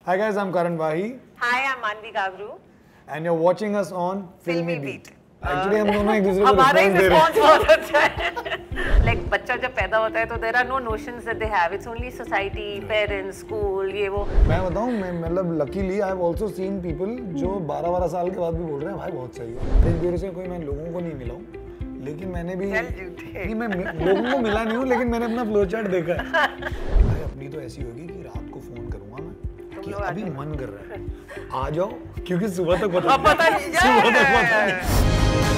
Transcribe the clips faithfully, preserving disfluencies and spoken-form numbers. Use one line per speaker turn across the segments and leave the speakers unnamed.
Hi guys, I'm Karan Vahi.
Hi, I'm Manvi Gagru.
And you're watching us on Filmy Beat. Actually हम दोनों एक दूसरे को
हमारा
response दे रहे
response बहुत अच्छा है. Like बच्चा जब पैदा होता है तो there are no notions that they have. It's only society, parents, school, ये वो.
मैं बताऊँ मैं मतलब luckily I have also seen people जो बारह बारह साल के बाद भी बोल रहे हैं भाई बहुत सही है. इस देर से कोई मैं लोगों को नहीं मिला हूँ, लेकिन मैंने भी नहीं मैं लोगों को मिला नहीं हूँ, लेकिन मैंने अपना फ्लो चार्ट देखा है. भाई अपनी तो ऐसी होगी कि रात को फोन करूँगा मैं कि अभी मन कर रहा है आ जाओ, क्योंकि सुबह तक पता
पता नहीं
सुबह तक पता नहीं.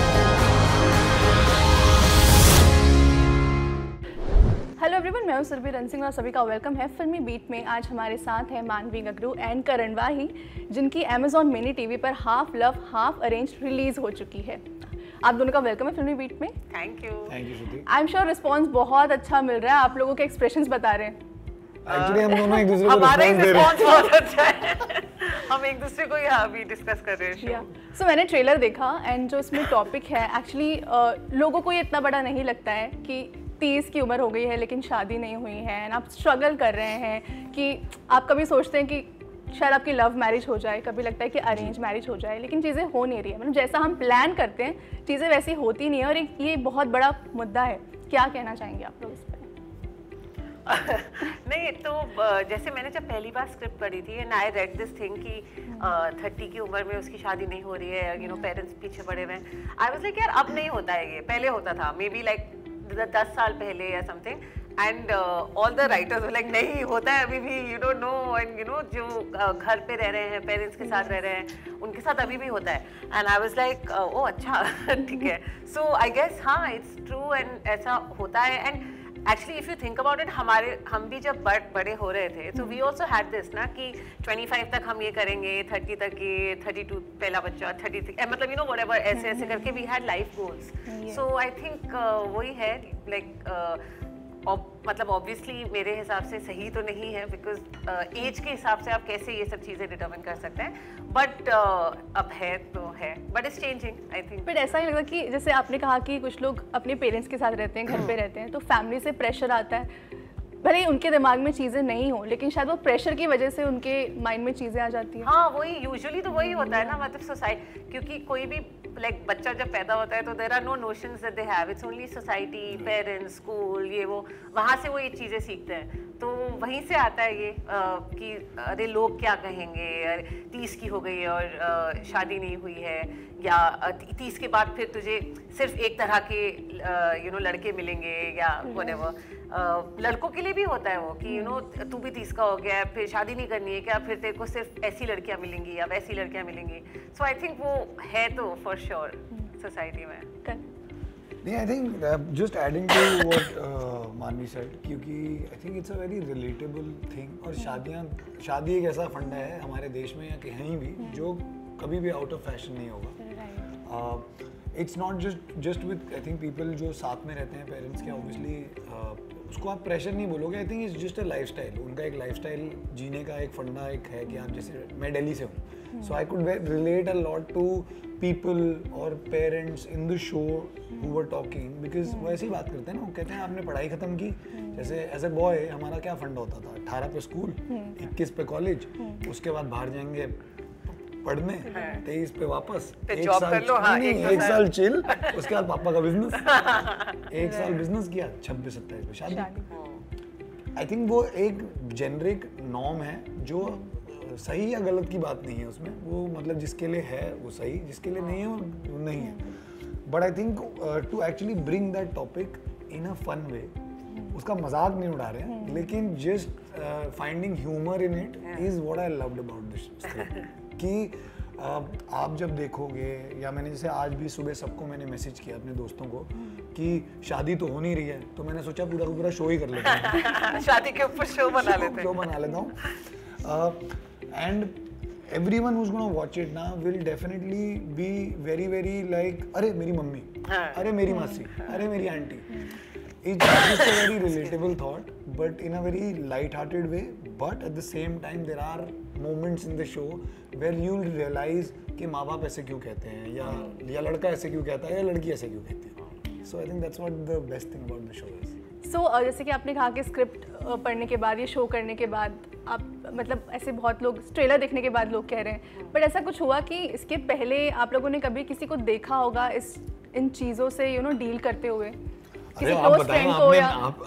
हेलो एवरीवन, मैं हूं सुरभि रन सिंह और सभी का वेलकम है फिल्मी बीट में. आज हमारे साथ है मानवी गगरू एंड करण वाही, जिनकी अमेजॉन मिनी टीवी पर half love half arranged release हो चुकी है. आप दोनों का वेलकम है फिल्मी बीट में.
Thank you.
Thank you Shruti.
I am sure response बहुत अच्छा मिल रहा है. आप लोगों के एक्सप्रेशंस बता रहे हैं.
एक्चुअली हम दोनों एक दूसरे को
हमारा
रिस्पांस दे रहे हैं.
response बहुत अच्छा है. हम एक दूसरे को यहाँ अभी डिस्कस कर रहे हैं.
सो मैंने ट्रेलर देखा एंड जो इसमें टॉपिक है एक्चुअली लोगों को ये इतना बड़ा नहीं लगता है कि तीस की उम्र हो गई है लेकिन शादी नहीं हुई है एंड आप स्ट्रगल कर रहे हैं कि आप कभी सोचते हैं कि शायद आपकी लव मैरिज हो जाए, कभी लगता है कि अरेंज मैरिज हो जाए, लेकिन चीज़ें हो नहीं रही है. मतलब जैसा हम प्लान करते हैं चीज़ें वैसी होती नहीं है और एक ये बहुत बड़ा मुद्दा है. क्या कहना चाहेंगे आप लोग इस पर?
नहीं तो जैसे मैंने जब पहली बार स्क्रिप्ट पढ़ी थी and I read this thing कि थर्टी की उम्र में उसकी शादी नहीं हो रही है, यू नो पेरेंट्स पीछे पड़े हुए हैं. आई वाज लाइक यार अब नहीं होता है, ये पहले होता था, मे बी लाइक दस साल पहले या something. And all the writers like नहीं होता है अभी भी, you don't know. And you know जो uh, घर पे रह रहे हैं, पेरेंट्स के साथ रह रहे हैं, उनके साथ अभी भी होता है. And I was like oh अच्छा ठीक है. सो आई गेस हाँ इट्स ट्रू एंड ऐसा होता है. And actually if you think about it, हमारे हम भी जब बड़, बड़े हो रहे थे तो वी ऑल्सो हैड दिस ना कि पच्चीस तक हम ये करेंगे, तीस तक ये, बत्तीस पहला बच्चा, तीस मतलब यू नो व्हाटएवर ऐसे ऐसे करके we had life goals. So I think वही है लाइक मतलब ऑब्वियसली मेरे हिसाब से सही तो नहीं है बिकॉज एज uh, के हिसाब से आप कैसे ये सब चीज़ें डिटरमिन कर सकते हैं. बट uh, अब है तो है, but it's changing I think.
But ऐसा नहीं लगता कि जैसे आपने कहा कि कुछ लोग अपने पेरेंट्स के साथ रहते हैं, घर पे रहते हैं, तो फैमिली से प्रेशर आता है, भले ही उनके दिमाग में चीज़ें नहीं हो लेकिन शायद वो प्रेशर की वजह से उनके माइंड में चीज़ें आ जाती हैं.
हाँ वही यूजुअली तो वही होता है ना. मतलब सोसाइटी, क्योंकि कोई भी लाइक बच्चा जब पैदा होता है तो there are no notions that they have. It's only society, parents, school, ये वो, वहाँ से वो ये चीज़ें सीखते हैं. तो वहीं से आता है ये आ, कि अरे लोग क्या कहेंगे, अरे तीस की हो गई और आ, शादी नहीं हुई है, या तीस के बाद फिर तुझे सिर्फ एक तरह के यू नो लड़के मिलेंगे या व्हाटएवर. लड़कों के लिए भी होता है वो कि यू नो तू भी तीस का हो गया है, फिर शादी नहीं करनी है क्या, फिर तेरे को सिर्फ ऐसी लड़कियां मिलेंगी या वैसी लड़कियां मिलेंगी. सो आई थिंक वो है तो फॉर श्योर सोसाइटी में.
नहीं I think just adding to what Manvi said, क्योंकि I think it's a very relatable thing. और शादियाँ शादी एक ऐसा फंडा है हमारे देश में या कहीं भी जो कभी भी आउट ऑफ फैशन नहीं होगा. It's not just just with I think people जो साथ में रहते हैं पेरेंट्स के, ऑब्वियसली उसको आप प्रेशर नहीं बोलोगे. I think it's just a lifestyle. उनका एक लाइफस्टाइल जीने का एक फंडा एक है कि आप जैसे मैं दिल्ली से हूँ, so I could relate a lot to people और parents in the show who were talking, because वो ऐसी बात करते हैं ना. वो कहते हैं आपने पढ़ाई खत्म की, जैसे एज ए बॉय हमारा क्या फंडा होता था, अठारह पे स्कूल, इक्कीस पे कॉलेज, उसके बाद बाहर जाएंगे पढ़ने, तेईस पे वापस एक साल लो, हाँ, नहीं, एक, एक साल चिल, उसके बाद पापा का बिजनेस, एक साल बिजनेस किया, छब्बीस सत्ताईस पे शादी. आई थिंक वो एक जेनरिक नॉर्म है जो सही या गलत की बात नहीं है उसमें. वो मतलब जिसके लिए है वो सही, जिसके लिए नहीं है वो नहीं है. But I think to actually bring that topic in a fun way, उसका मजाक नहीं उड़ा रहे हैं, लेकिन just finding humour in it is what I loved about this script. कि आप जब देखोगे, या मैंने जैसे आज भी सुबह सबको मैंने मैसेज किया अपने दोस्तों को कि शादी तो हो नहीं रही है, तो मैंने सोचा पूरा पूरा शो ही कर लेता हूँ.
शादी के ऊपर शो बना लेते हैं,
शो बना लेता हूँ. And everyone who is gonna watch it ना will definitely be very very like अरे मेरी मम्मी, अरे मेरी मासी, अरे मेरी aunty. It's just a very relatable thought, but in a very light-hearted way. But at the same time, there are moments in the show where you'll realize कि माँ बाप ऐसे क्यों कहते हैं, या या लड़का ऐसे क्यों कहता है, या लड़की ऐसे क्यों कहती है. So I think that's what the best thing about the show is.
So so, uh, जैसे कि आपने कहा कि स्क्रिप्ट uh, पढ़ने के बाद, ये शो करने के बाद आप मतलब ऐसे बहुत लोग ट्रेलर देखने के बाद लोग कह रहे हैं, बट ऐसा कुछ हुआ कि इसके पहले आप लोगों ने कभी किसी को देखा होगा इस इन चीज़ों से यू नो डील करते हुए, किसी क्लोज फ्रेंड को या
आप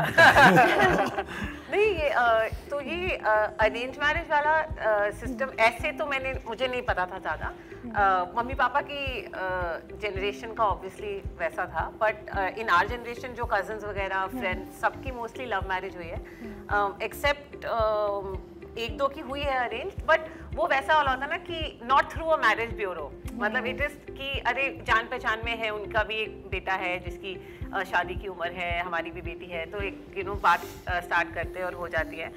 आप
नहीं ये अ, तो ये अरेंज मैरिज वाला सिस्टम ऐसे तो मैंने मुझे नहीं पता था ज़्यादा। uh, मम्मी पापा की जनरेशन uh, का ऑब्वियसली वैसा था, बट इन आवर जनरेशन जो कजन्स वगैरह फ्रेंड्स सबकी मोस्टली लव मैरिज हुई है, एक्सेप्ट uh, एक दो की हुई है अरेंज, बट वो वैसा वाला होता ना कि not through a marriage bureau, मतलब इट इज कि अरे जान पहचान में है, उनका भी एक बेटा है जिसकी uh, शादी की उम्र है, हमारी भी बेटी है, तो एक यू नो बात स्टार्ट uh, करते हैं और हो जाती है।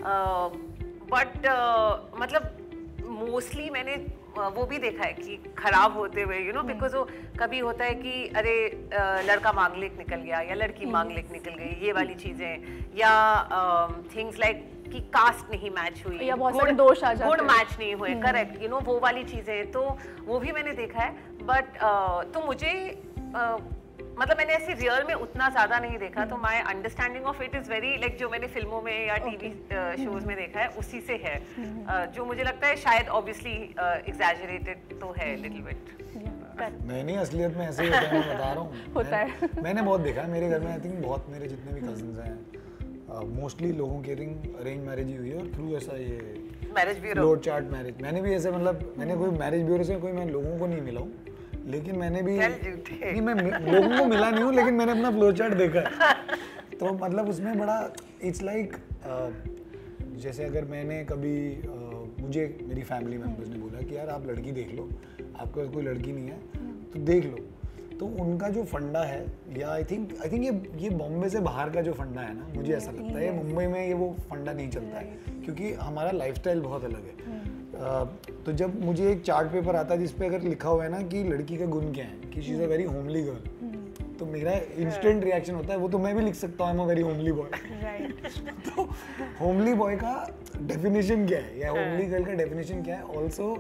बट uh, uh, मतलब मोस्टली मैंने uh, वो भी देखा है कि खराब होते हुए यू नो बिकॉज वो कभी होता है कि अरे uh, लड़का मांगलिक निकल गया या लड़की मांगलिक निकल गई, ये वाली चीज़ें, या थिंग्स uh, लाइक कि कास्ट नहीं मैच हुई
या बहुत सारे दोष आ जाते हैं,
गुड मैच नहीं हुए, करेक्ट, यू नो वो वाली चीज़ें, तो वो भी मैंने देखा है। बट uh, तो मुझे uh, मतलब मैंने ऐसे रियल में उतना ज़्यादा नहीं देखा, तो my understanding of it is very like जो मैंने फिल्मों में या टीवी शोज में देखा है उसी से है, uh, जो मुझे लगता है शायद ऑब्वियसली एग्जैजरेटेड तो है लिटिल बिट।
नहीं नहीं असलियत में ऐसे ही होता है, मैं बता रहा हूँ।
होता है।
मैंने, मैंने बहुत देखा है मेरे घर में, आई थिंक बहुत मेरे जितने भी कजन्स हैं मोस्टली uh, लोगों की थिंक अरेंज मैरिज ही हुई है, और थ्रू ऐसा ये
मैरिज ब्यूरो
फ्लोर चार्ट मैरिज। मैंने भी ऐसे मतलब मैंने कोई मैरिज ब्यूरो से कोई मैं लोगों को नहीं मिला हूँ, लेकिन मैंने भी नहीं मैं लोगों को मिला नहीं हूँ, लेकिन मैंने अपना फ्लोर चार्ट देखा है। तो मतलब उसमें बड़ा इट्स लाइक like, uh, जैसे अगर मैंने कभी uh, मुझे मेरी फैमिली मेम्बर्स ने बोला कि यार आप लड़की देख लो, आपके पास कोई लड़की नहीं है तो देख लो, तो उनका जो फंडा है, या आई थिंक आई थिंक ये ये बॉम्बे से बाहर का जो फंडा है ना, मुझे ऐसा लगता है मुंबई में ये वो फंडा नहीं चलता है, क्योंकि हमारा लाइफस्टाइल बहुत अलग है। uh, तो जब मुझे एक चार्ट पेपर आता है जिस पे अगर लिखा हुआ है ना कि लड़की का गुण क्या है, कि she is a very homely girl, तो मेरा इंस्टेंट रिएक्शन होता है वो तो मैं भी लिख सकता हूँ, I am a very homely boy. तो होमली बॉय का डेफिनेशन क्या है या होमली गर्ल का डेफिनेशन क्या है, also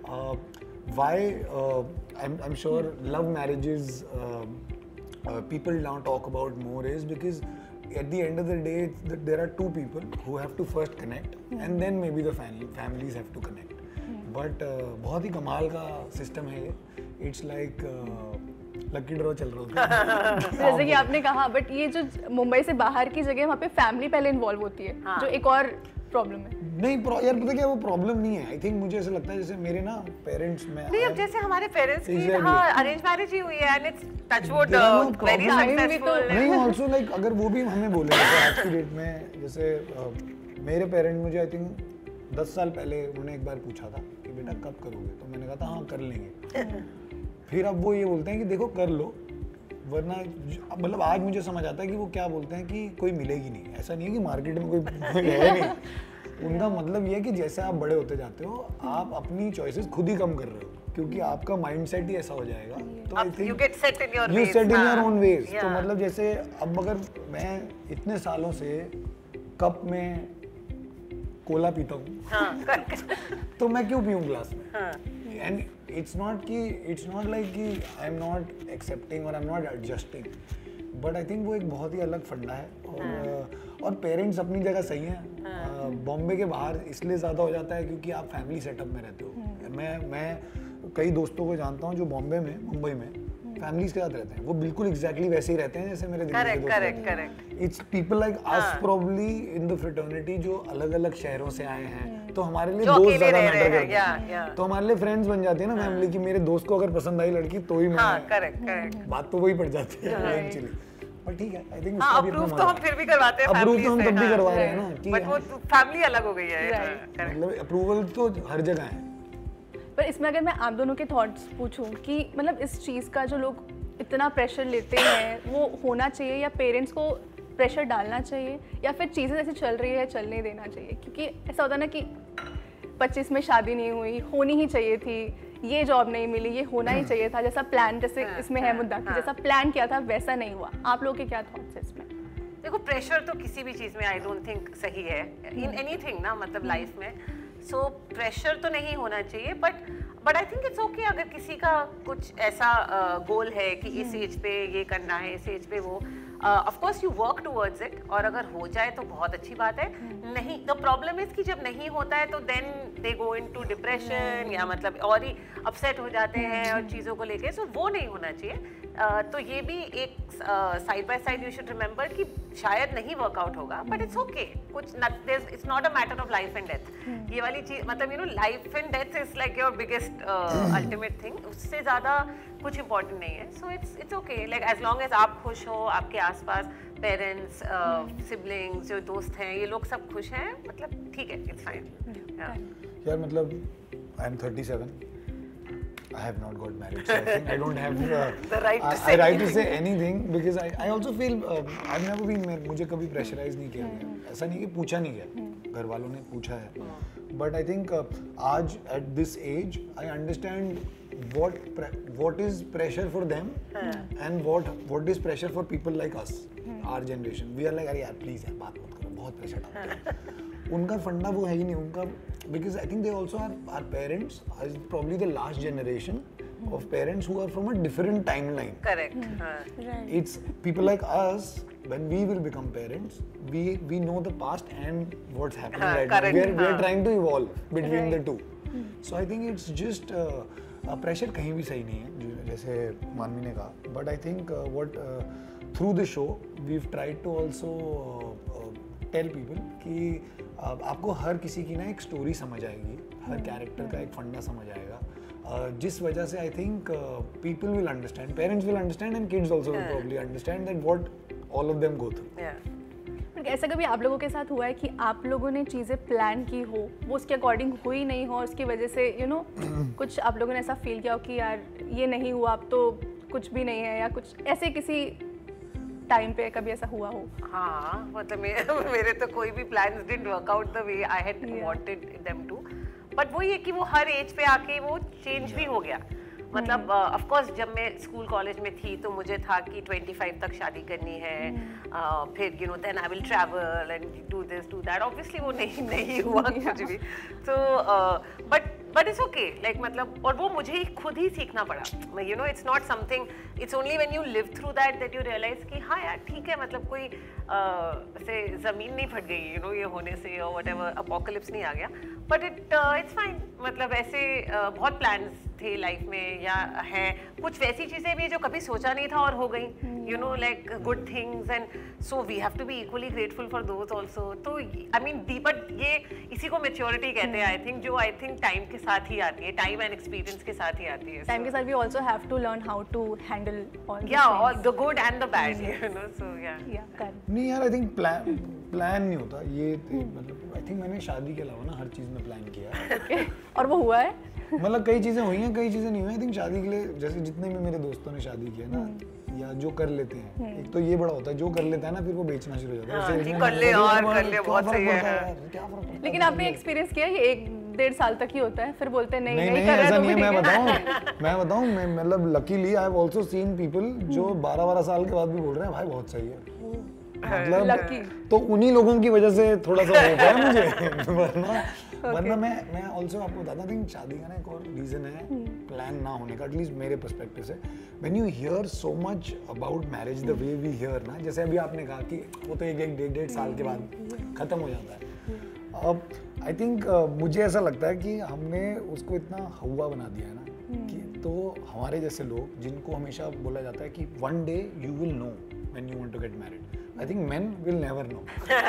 why uh, I'm, I'm sure love marriages uh, uh, people now talk about more is because at the end of the day it's that there are two people who have to first connect mm. and then maybe the family families have to connect mm. but uh, बहुत ही कमाल का system है ये, it's like lucky draw चल रहा होता है।
जैसे कि आपने कहा, बट ये जो मुंबई से बाहर की जगह वहाँ पे फैमिली पहले इन्वॉल्व होती है, हाँ. जो एक और प्रॉब्लम है।
नहीं यार पता क्या, वो प्रॉब्लम नहीं है, आई थिंक मुझे ऐसा लगता है जैसे मेरे ना पेरेंट्स में
नहीं, अब जैसे हमारे पेरेंट्स की हाँ अरेंज मैरिज ही हुई है and it's touch wood very successful.
नहीं ऑल्सो लाइक अगर वो भी हमें बोले जैसे आज की डेट में, जैसे uh, मेरे पेरेंट मुझे आई थिंक दस साल पहले उन्होंने एक बार पूछा था कि बेटा कब करोगे, तो मैंने कहा था हाँ कर लेंगे। फिर अब वो ये बोलते हैं कि देखो कर लो, वरना मतलब आज मुझे समझ आता है कि वो क्या बोलते हैं कि कोई मिलेगी नहीं। ऐसा नहीं है कि मार्केट में कोई है नहीं, उनका मतलब ये है कि जैसे आप बड़े होते जाते हो आप अपनी चॉइसेस खुद ही कम कर रहे हो, क्योंकि आपका माइंडसेट ही ऐसा हो जाएगा। तो I think
you get set in your
you set in your own ways. तो मतलब जैसे अब अगर मैं इतने सालों से कप में कोला पीता हूँ तो मैं क्यों पीऊँ ग्लास में? एंड इट्स नॉट कि इट्स नॉट लाइक कि आई एम नॉट एक्सेप्टिंग और I am not adjusting, but I think वो एक बहुत ही अलग फंडा है। और और पेरेंट्स अपनी जगह सही हैं, बॉम्बे के बाहर इसलिए ज़्यादा हो जाता है क्योंकि आप फैमिली सेटअप में रहते हो। मैं मैं कई दोस्तों को जानता हूँ जो बॉम्बे में मुंबई में फैमिलीज के साथ रहते हैं, वो बिल्कुल एग्जैक्टली वैसे ही रहते हैं जैसे मेरे दिल्ली के दोस्त रहते हैं। It's people like us probably in the fraternity जो अलग अलग शहरों से आए हैं, तो हमारे लिए दोस्त ज़्यादा मैटर करते हैं, तो हमारे लिए फ्रेंड्स बन जाते हैं ना फैमिली की। मेरे दोस्त को अगर पसंद आई लड़की तो ही मैं,
करेक्ट करेक्ट,
बात तो वही पड़ जाती है इवेंचुअली। पर ठीक है, आई थिंक
हां अप्रूव तो हम फिर भी करवाते हैं,
अप्रूव तो हम तब भी करवा रहे हैं ना, कि
बट वो फैमिली अलग हो गई है,
मतलब अप्रूवल तो हर जगह है।
पर इसमें अगर मैं आप दोनों के थॉट्स पूछूं कि मतलब इस चीज़ का जो लोग इतना प्रेशर लेते हैं वो होना चाहिए, या पेरेंट्स को प्रेशर डालना चाहिए, या फिर चीज़ें जैसे चल रही है चलने देना चाहिए? क्योंकि ऐसा होता है ना कि पच्चीस में शादी नहीं हुई, होनी ही चाहिए थी, ये जॉब नहीं मिली, ये होना ही चाहिए था, जैसा प्लान, जैसे इसमें है मुद्दा कि जैसा प्लान किया था वैसा नहीं हुआ। आप लोगों के क्या थॉट्स हैं इसमें?
देखो प्रेशर तो किसी भी चीज़ में आई डोंट थिंक सही है, इन एनीथिंग ना, मतलब लाइफ में। सो प्रेशर तो नहीं होना चाहिए, but but I think it's okay अगर किसी का कुछ ऐसा गोल uh, है कि इस एज पे ये करना है, इस एज पे वो, of course you work towards it, और अगर हो जाए तो बहुत अच्छी बात है, नहीं, द प्रॉब्लम इज कि जब नहीं होता है तो then they go into depression या मतलब और ही अपसेट हो जाते हैं और चीज़ों को लेके, सो वो नहीं होना चाहिए। Uh, तो ये भी एक side by side you should remember कि शायद नहीं वर्कआउट होगा, बट इट्स ओके, कुछ it's not a matter of life and death. ये वाली चीज मतलब you know life and death is like your biggest ultimate thing, उससे ज़्यादा कुछ इंपॉर्टेंट नहीं है। So it's it's okay, like as long as आप खुश हो, आपके आसपास पेरेंट्स, सिबलिंग्स, जो दोस्त हैं, ये लोग सब खुश हैं, मतलब ठीक है, इट्स फाइन।
यार मतलब I am thirty-seven. I have not got married, so I think I don't have uh,
the right to
I,
say
I right to
anything.
say anything because I I also feel uh, I've never been मुझे कभी pressurise नहीं किया गया, ऐसा नहीं कि पूछा नहीं गया, घर वालों ने पूछा है, but I think uh, आज at this age I understand what what is pressure for them and what what is pressure for people like us, our generation. We are like अरे यार प्लीज यार बात मत करो, बहुत प्रेशर डालते हैं। उनका फंडा वो है ही नहीं, उनका because I think they also are our parents is probably the last generation of parents who are from a different timeline.
Correct. हाँ.
Right.
It's people like us when we will become parents, we we know the past and what's happening
हाँ,
right now.
correct,
We are we are
हाँ.
trying to evolve between
Right.
the two. So I think it's just uh, uh, pressure कहीं भी सही नहीं है, जो- जैसे मानवी ने कहा. But I think uh, what uh, through the show we've tried to also uh, uh, tell people कि uh, आपको हर किसी की ना एक स्टोरी समझ आएगी, हर कैरेक्टर का एक फंडा समझ आएगा, uh, जिस वजह से I think people will understand, parents will understand and kids also will probably understand that what all of them go through.
Yeah.
ऐसा कभी आप लोगों के साथ हुआ है कि आप लोगों ने चीज़ें प्लान की हो, वो उसके अकॉर्डिंग हुई नहीं हो, और उसकी वजह से यू you नो know, कुछ आप लोगों ने ऐसा फील किया हो कि यार ये नहीं हुआ, अब तो कुछ भी नहीं है, या कुछ ऐसे किसी टाइम पे कभी ऐसा हुआ हो?
हाँ, मतलब मेरे मेरे तो कोई भी plans didn't work out the way I had
Yeah.
Wanted them to, but वो ये कि वो हर एज पे आके वो चेंज भी हो गया। मतलब ऑफ कोर्स जब मैं स्कूल कॉलेज में थी तो मुझे था कि पच्चीस तक शादी करनी है, uh, फिर you know then I will travel and do this do that, obviously वो नहीं नहीं हुआ कुछ भी। तो but but it's okay, like मतलब और वो मुझे ही खुद ही सीखना पड़ा, you know it's not something, it's only when you live through that that you realise कि हाँ यार ठीक है, मतलब कोई uh, ऐसे जमीन नहीं फट गई यू नो ये होने से, और व्हाटएवर अपोकलिप्स नहीं आ गया, बट इट इट्स फाइन। मतलब ऐसे uh, बहुत प्लान्स थे लाइफ में या हैं, कुछ वैसी चीज़ें भी जो कभी सोचा नहीं था और हो गई, you know like good things, and so we have to be equally grateful for those also. तो आई मीन दी बट ये इसी को मैच्योरिटी कहते हैं आई थिंक, जो आई थिंक टाइम के साथ ही आती है, टाइम एंड एक्सपीरियंस के साथ ही आती है।
टाइम के साथ we also have to learn how to handle all
या all the good and the bad, you know, so yeah
yeah correct.
नहीं यार आई थिंक प्लान प्लान नहीं होता ये, मतलब आई थिंक मैंने शादी के अलावा ना हर चीज़ में प्लान किया है।
और वो हुआ है?
मतलब कई चीज़ें हुई हैं, कई चीज़ें नहीं हुई। आई थिंक शादी के लिए जैसे जितने भी मेरे दोस्तों ने शादी की है ना, या जो कर लेते हैं, एक तो ये बड़ा होता है जो कर लेता है ना फिर वो बेचना शुरू हो जाता है।
हाँ,
उसे
कि
बेचना
कर ले
शुरू हो
और
जाता है,
कर ले,
क्या
बहुत
फर्क
सही है।
पड़ता यार, क्या फर्क पड़ता है?
लेकिन आपने एक्सपीरियंस किया ये एक डेढ़ साल तक ही होता है, फिर बोलते हैं नहीं
नहीं
नहीं
नहीं
कर रहा
ऐसा
तो
नहीं है,
ठीक
मैं
है।
बताऊं मैं बताऊं मैं मतलब luckily I have also seen people जो बारह बारह साल के बाद भी बोल रहे हैं भाई बहुत सही है, मतलब
Lucky.
तो उन्हीं लोगों की वजह से थोड़ा सा होता है मुझे, वरना वरना मैं मैं ऑल्सो आपको बताता हूँ शादी का ना एक और रीजन है प्लान ना होने का, एटलीस्ट मेरे पर्सपेक्टिव से। When you hear so much about marriage the way we hear ना, जैसे अभी आपने कहा कि वो तो एक एक डेढ़ डेढ़ साल के बाद खत्म हो जाता है। अब आई थिंक uh, मुझे ऐसा लगता है कि हमने उसको इतना हवा बना दिया है ना कि तो हमारे जैसे लोग जिनको हमेशा बोला जाता है कि one day you will know when you want to get married, I think men will never know,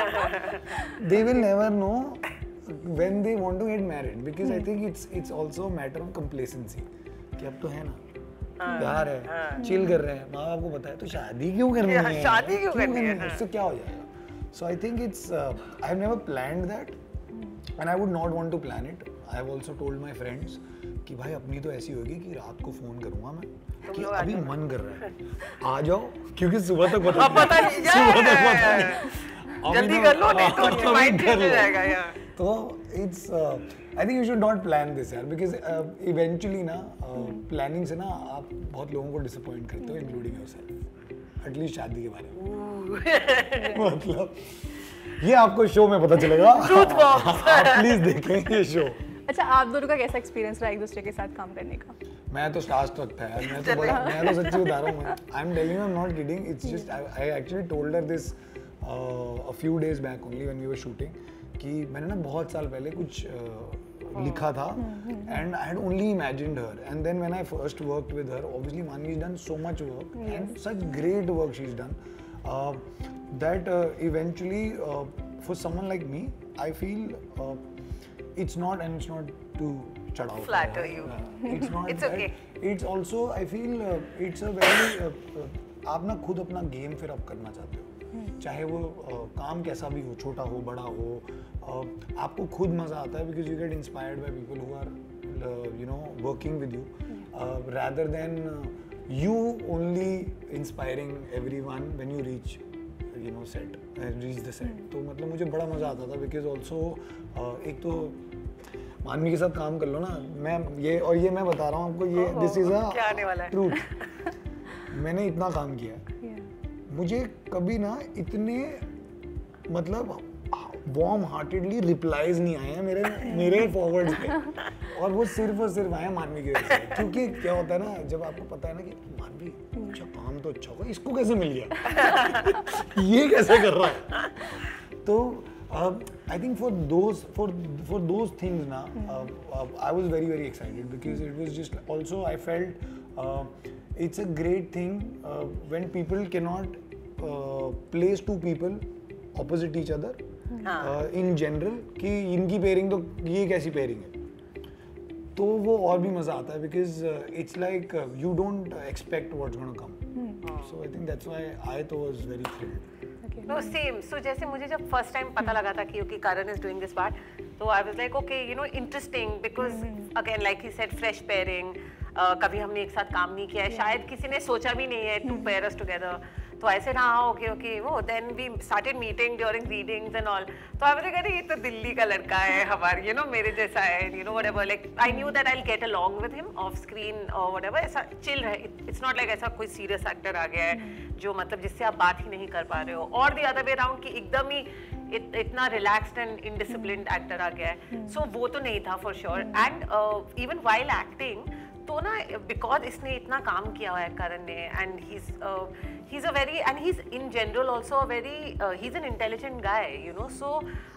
they will never know when they want to get married because I think it's it's also a matter of complacency कि अब तो है ना, प्यार है, chill कर रहे हैं, माँ बाप को पता है तो शादी क्यों करनी
या,
है,
शादी क्यों करनी है,
इससे क्या हो जाएगा। So I think it's uh, I have never planned that and I would not want to plan it. I have also told my friends कि भाई अपनी तो ऐसी होगी कि रात को फोन करूंगा मैं कि अभी मन कर रहा है आ जाओ, क्योंकि सुबह तक पता
पता नहीं
सुबह तक पता नहीं,
जल्दी कर लो नहीं तो माइंड चेंज हो जाएगा यार।
तो it's I think you should not plan this यार बिकॉज इवेंचुअली ना प्लानिंग से ना आप बहुत लोगों को डिसअपॉइंट करते हो इंक्लूडिंग योरसेल्फ, एटलीस्ट शादी के बारे में। मतलब ये आपको शो में पता चलेगा, आप प्लीज देखें ये शो।
अच्छा, आप दोनों का कैसा एक्सपीरियंस रहा एक दूसरे के साथ काम करने का?
मैं तो स्टार स्ट्रक था यार, मैं तो बड़ा मैं तो सच्ची बता रहा हूँ, I am telling you, I am not kidding, it's just I actually told her this a few days back only when we were shooting कि मैंने ना बहुत साल पहले कुछ uh, लिखा था and I had only imagined her and then when I first worked with her obviously Manvi is done so much work and such great work she is done that eventually for someone like me I feel it's not and it's not to chada out
flatter you
uh, it's not
it's
that.
okay
It's also I feel uh, it's a very uh, uh, आप ना खुद अपना game फिर आप करना चाहते हो चाहे वो uh, काम कैसा भी हो छोटा हो बड़ा हो uh, आपको खुद मजा आता है because you get inspired by people who are uh, you know working with you uh, rather than uh, you only inspiring everyone when you reach you know set reach the set तो मतलब मुझे बड़ा मजा आता था because also uh, एक तो मानवी के साथ काम कर लो ना मैं ये और ये मैं बता रहा हूँ आपको ये दिस इज अ ट्रूथ मैंने इतना काम किया है मुझे कभी ना इतने मतलब वार्म हार्टेडली रिप्लाईज नहीं आए हैं मेरे मेरे फॉरवर्ड्स पे और वो सिर्फ और सिर्फ आए मानवी की वजह से क्योंकि क्या होता है ना जब आपको पता है ना कि मानवी अच्छा काम तो अच्छा होगा इसको कैसे मिल गया ये कैसे कर रहा है तो I think for those for for those things ना I was very very excited because it was just also I felt it's a great thing when people can not place two people opposite each other in general कि इनकी pairing तो ये कैसी pairing है तो वो और भी मजा आता है because it's like you don't expect what's gonna come so I think that's why I तो was very thrilled
no same so जैसे मुझे जब फर्स्ट टाइम पता लगा था कि okay Karan is doing this part तो I was like okay you know interesting because again like he said fresh pairing कभी हमने एक साथ काम नहीं किया है शायद किसी ने सोचा भी नहीं है टू पेयर अस टुगेदर तो ऐसे ना हाँ ओके ओके वो then we started meeting during readings and all तो आई वाज लाइक अरे ये तो दिल्ली का लड़का है हमारे यू नो मेरे जैसा है you know whatever like I knew that I will get along with him off screen और व्हाटएवर ऐसा चिल है इट्स नॉट लाइक ऐसा कोई सीरियस एक्टर आ गया है जो मतलब जिससे आप बात ही नहीं कर पा रहे हो और द अदर वे अराउंड कि एकदम ही इत, इतना रिलैक्स्ड एंड इनडिसिप्लिन्ड एक्टर आ गया है सो so, वो तो नहीं था for sure and even while acting तो ना बिकॉज इसने इतना काम किया हुआ है करण ने and he is he is a very and he is in general also a very he is an intelligent guy you know so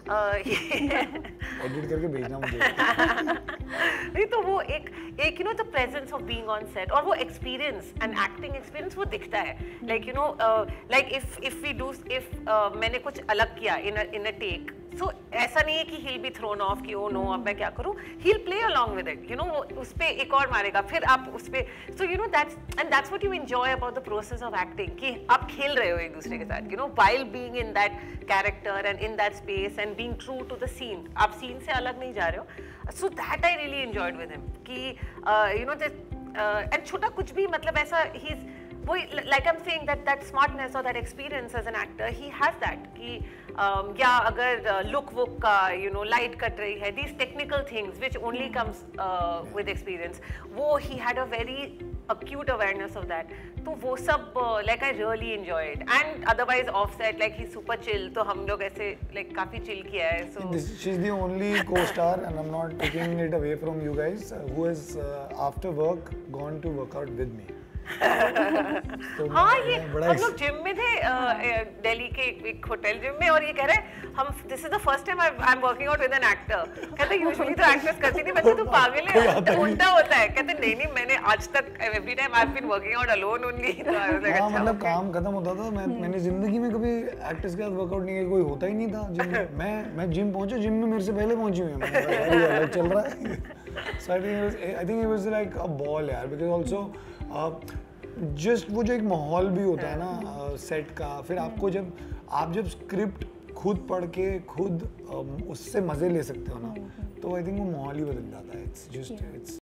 edit करके भेजना मुझे
नहीं तो वो एक एक you know the presence of being on set और वो एक्सपीरियंस एंड एक्टिंग एक्सपीरियंस वो दिखता है like you know like if if we do if मैंने कुछ अलग किया इन इन अ टेक सो ऐसा नहीं है कि he'll be thrown off कि oh no अब मैं क्या करूँ he'll play along with it you know उस पे एक और मारेगा फिर आप उस पे so you know that's and that's what you enjoy about the process of acting कि आप खेल रहे हो एक दूसरे के साथ you know while being in that character and in that space and being true to the scene आप scene से अलग नहीं जा रहे हो so that I really enjoyed with him कि uh, you know that uh, and छोटा कुछ भी मतलब ऐसा he's वो like I'm saying that that smartness or that experience as an actor he has that कि um, या अगर लुक uh, वुक का you know light कट रही है these technical things which only comes uh, with experience वो he had a very acute awareness of that तो वो सब uh, like I really enjoyed and otherwise offset like he's super chill तो हम लोग ऐसे like काफी chill किया है so
this, she's the only co-star and I'm not taking it away from you guys uh, who has uh, after work gone to work out with me
तो हाँ ये हम लोग जिम में थे दिल्ली के एक होटल जिम में और ये कह रहे हैं हम this is the first time I am working out with an actor कहते यूजुअली तो एक्ट्रेस करती नहीं बच्चे तू पागल है उल्टा होता है कहते नहीं नहीं मैंने आज तक every time I have been working out alone only तो आई वाज लाइक
अच्छा मतलब काम खत्म होता था मैं मैंने जिंदगी में कभी एक्ट्रेस के साथ वर्कआउट नहीं किया कोई होता ही नहीं था जिम में मैं मैं जिम पहुंचा जिम में मेरे से पहले पहुंची हुई है मैं अलग चल रहा है so I think I think it was like a ball यार बिकॉज़ आल्सो जस्ट वो जो एक माहौल भी होता है ना सेट का फिर आपको जब आप जब स्क्रिप्ट खुद पढ़ के खुद उससे मजे ले सकते हो ना तो आई थिंक वो माहौल ही बदल जाता है इट्स जस्ट इट्स